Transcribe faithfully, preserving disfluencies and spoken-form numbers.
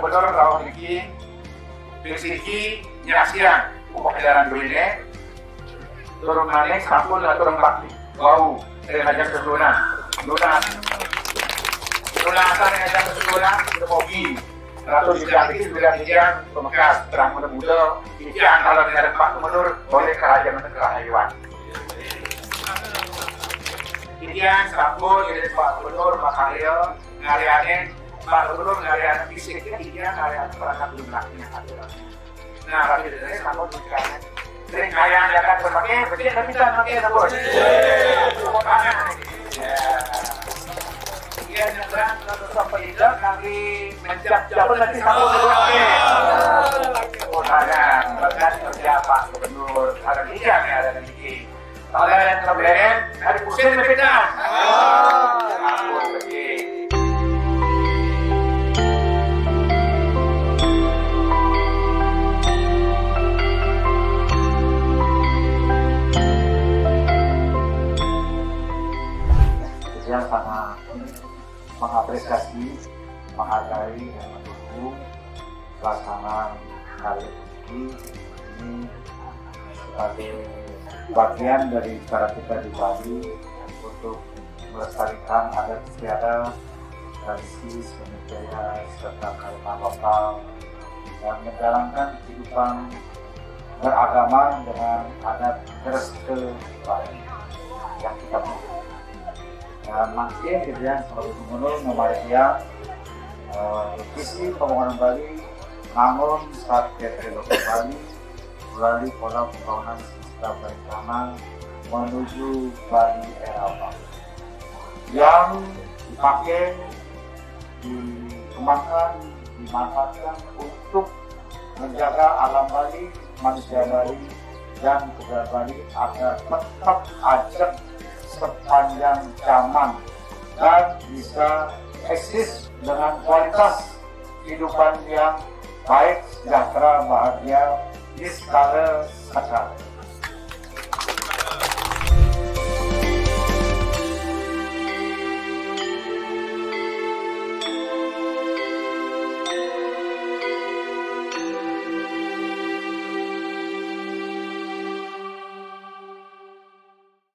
Gubernur tahun ini Bersiki nyasian pekerjaan dulu ini turun naik sampul atau rempak bau dari ajar ke zona zona zona asal yang ajar ke zona itu kopi atau di belakang sudah sekian pemekas terang muda sekian kalau dengan Pak Gubernur boleh kerajaan negara hewan sekian sampul dari Pak Gubernur Makarya ngarianin Pak Gubernur ngarian fisiknya sekian ngarian perangkat jumlahnya nah tapi dari sampul sekian sering kaya akan berpakai, begini tapi bisa pakai sabun. Cukup panas. Iya, nyebrang kalau sampai itu nanti mencap-capun nanti sabun berpakai. Oh, ada berkat kerja Pak Gubernur. Ada tiga nih, ada nanti. Kalau yang kebelen, ada pusing lebih dah. Sabun lagi. Yang sangat mengapresiasi, menghargai dan mendukung pelaksanaan hari ini ini sebagai bagian dari cara kita di Bali untuk melestarikan adat istiadat, tradisi, seni budaya serta kearifan lokal dan menjalankan kehidupan beragama dengan adat Kristen Bali yang kita miliki. Dan masih gitu ya, sebagai gubernur Muhammadiyah uh, visi pembangunan Bali namun saat Teknologi Bali melalui pola pembangunan sistem berencana menuju Bali era Bali yang dipakai, dikembangkan, dimanfaatkan untuk menjaga alam Bali, manusia Bali, dan kebudayaan Bali agar tetap ajak sepanjang zaman dan bisa eksis dengan kualitas kehidupan yang baik, sejahtera, bahagia di skala sakral.